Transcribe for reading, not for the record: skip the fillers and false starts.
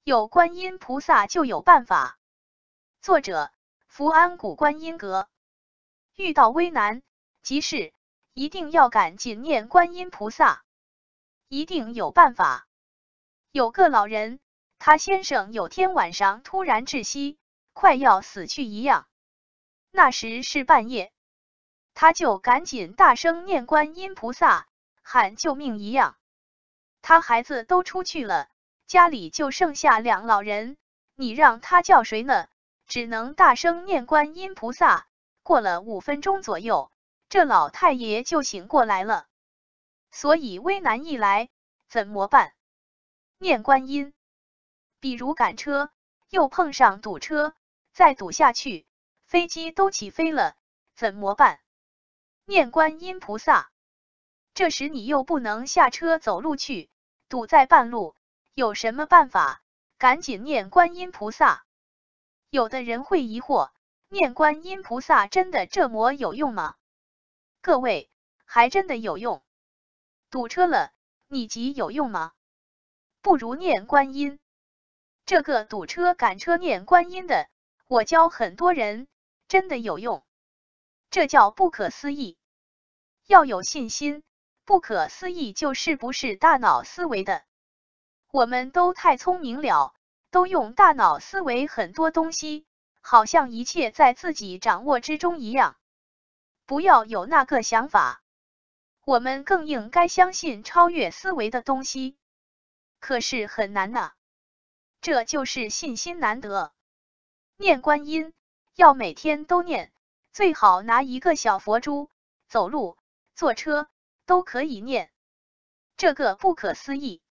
有观音菩萨就有办法。作者：福安谷观音阁。遇到危难急事，一定要赶紧念观音菩萨，一定有办法。有个老人，他先生有天晚上突然窒息，快要死去一样。那时是半夜，他就赶紧大声念观音菩萨，喊救命一样。他孩子都出去了，家里就剩下两老人，你让他叫谁呢？只能大声念观音菩萨。过了5分钟左右，这老太爷就醒过来了。所以危难一来，怎么办？念观音。比如赶车，又碰上堵车，再堵下去，飞机都起飞了，怎么办？念观音菩萨。这时你又不能下车走路去，堵在半路，有什么办法？赶紧念观音菩萨。有的人会疑惑，念观音菩萨真的这么有用吗？各位，还真的有用。堵车了，你急有用吗？不如念观音。这个堵车赶车念观音的，我教很多人，真的有用。这叫不可思议。要有信心，不可思议就是不是大脑思维的。我们都太聪明了，都用大脑思维很多东西，好像一切在自己掌握之中一样。不要有那个想法，我们更应该相信超越思维的东西。可是很难呐，这就是信心难得。念观音要每天都念，最好拿一个小佛珠，走路、坐车都可以念。这个不可思议。